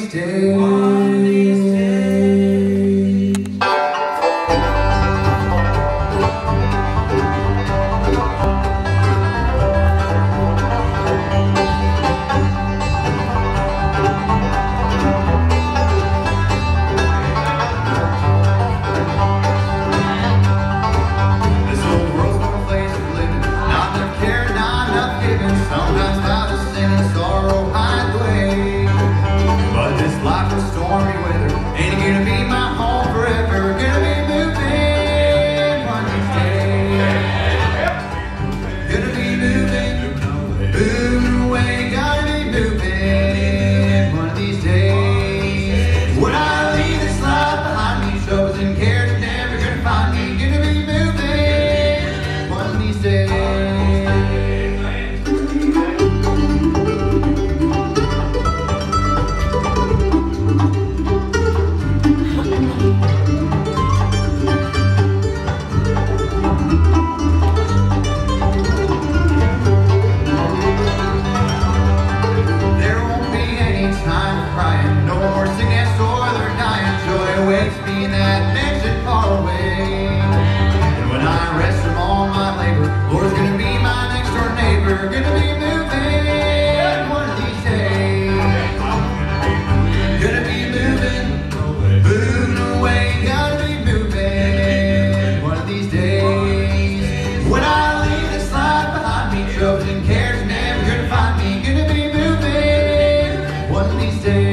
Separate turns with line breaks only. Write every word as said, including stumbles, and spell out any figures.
these days. One of these days. This old world's no place for living. Not enough care, not enough giving. Sometimes about to sin and sorrow hide the way. But this life is stormy weather ain't gonna be my home forever. Gonna be moving one of these days. Gonna be moving, moving away. Gotta be moving one of these days. When I leave this life behind me, troubles and cares are never gonna find me. Gonna be moving one of these days. Gonna be moving one of these days. Gonna be moving, moving away. Gotta be moving one of these days. When I leave this life behind me, troubles and cares never gonna find me. Gonna be moving one of these days.